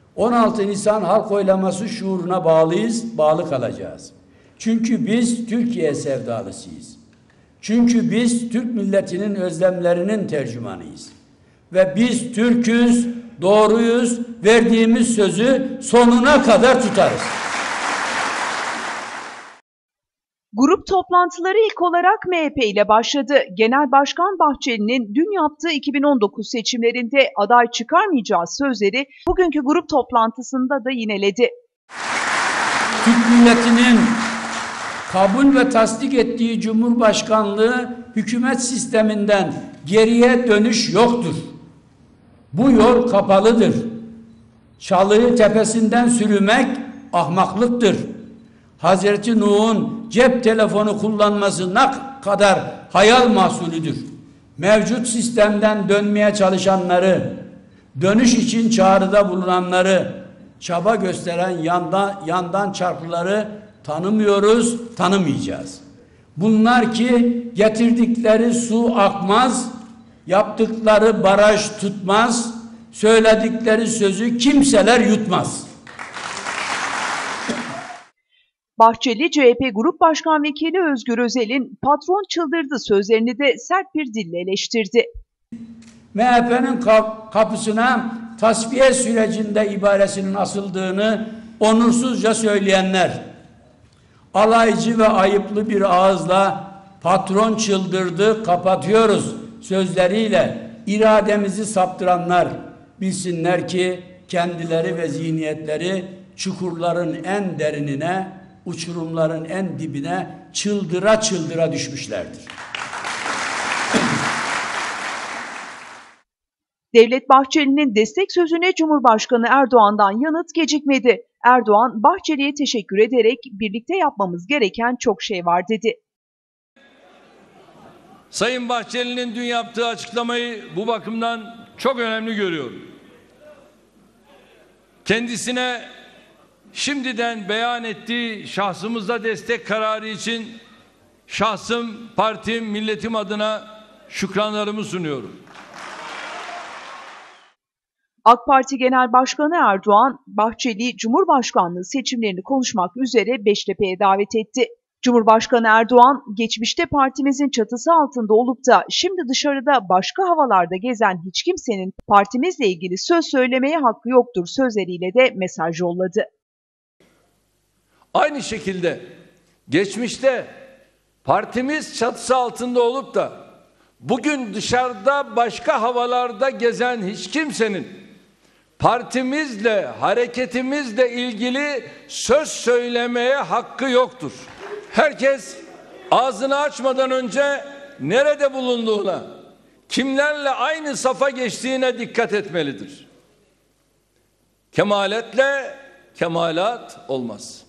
16 Nisan halk oylaması şuuruna bağlı kalacağız. Çünkü biz Türkiye sevdalısıyız. Çünkü biz Türk milletinin özlemlerinin tercümanıyız. Ve biz Türk'üz, doğruyuz, verdiğimiz sözü sonuna kadar tutarız. Grup toplantıları ilk olarak MHP ile başladı. Genel Başkan Bahçeli'nin dün yaptığı 2019 seçimlerinde aday çıkarmayacağı sözleri bugünkü grup toplantısında da yineledi. Türk milletinin kabul ve tasdik ettiği Cumhurbaşkanlığı hükümet sisteminden geriye dönüş yoktur. Bu yol kapalıdır. Çalıyı tepesinden sürümek ahmaklıktır. Hazreti Nuh'un cep telefonu kullanması ne kadar hayal mahsulüdür. Mevcut sistemden dönmeye çalışanları, dönüş için çağrıda bulunanları, çaba gösteren yandan çarpıları tanımıyoruz, tanımayacağız. Bunlar ki getirdikleri su akmaz, yaptıkları baraj tutmaz, söyledikleri sözü kimseler yutmaz. Bahçeli, CHP Grup Başkan Vekili Özgür Özel'in patron çıldırdı sözlerini de sert bir dille eleştirdi. MHP'nin kapısına tasfiye sürecinde ibaresinin asıldığını onursuzca söyleyenler, alaycı ve ayıplı bir ağızla patron çıldırdı, kapatıyoruz sözleriyle irademizi saptıranlar bilsinler ki kendileri ve zihniyetleri çukurların en derinine, uçurumların en dibine çıldıra çıldıra düşmüşlerdir. Devlet Bahçeli'nin destek sözüne Cumhurbaşkanı Erdoğan'dan yanıt gecikmedi. Erdoğan, Bahçeli'ye teşekkür ederek birlikte yapmamız gereken çok şey var dedi. Sayın Bahçeli'nin dün yaptığı açıklamayı bu bakımdan çok önemli görüyorum. Kendisine şimdiden beyan ettiği şahsımıza destek kararı için şahsım, partim, milletim adına şükranlarımı sunuyorum. AK Parti Genel Başkanı Erdoğan, Bahçeli Cumhurbaşkanlığı seçimlerini konuşmak üzere Beştepe'ye davet etti. Cumhurbaşkanı Erdoğan, geçmişte partimizin çatısı altında olup da şimdi dışarıda başka havalarda gezen hiç kimsenin partimizle ilgili söz söylemeye hakkı yoktur sözleriyle de mesaj yolladı. Aynı şekilde geçmişte partimiz çatısı altında olup da bugün dışarıda başka havalarda gezen hiç kimsenin partimizle, hareketimizle ilgili söz söylemeye hakkı yoktur. Herkes ağzını açmadan önce nerede bulunduğuna, kimlerle aynı safa geçtiğine dikkat etmelidir. Kemaletle kemalat olmaz.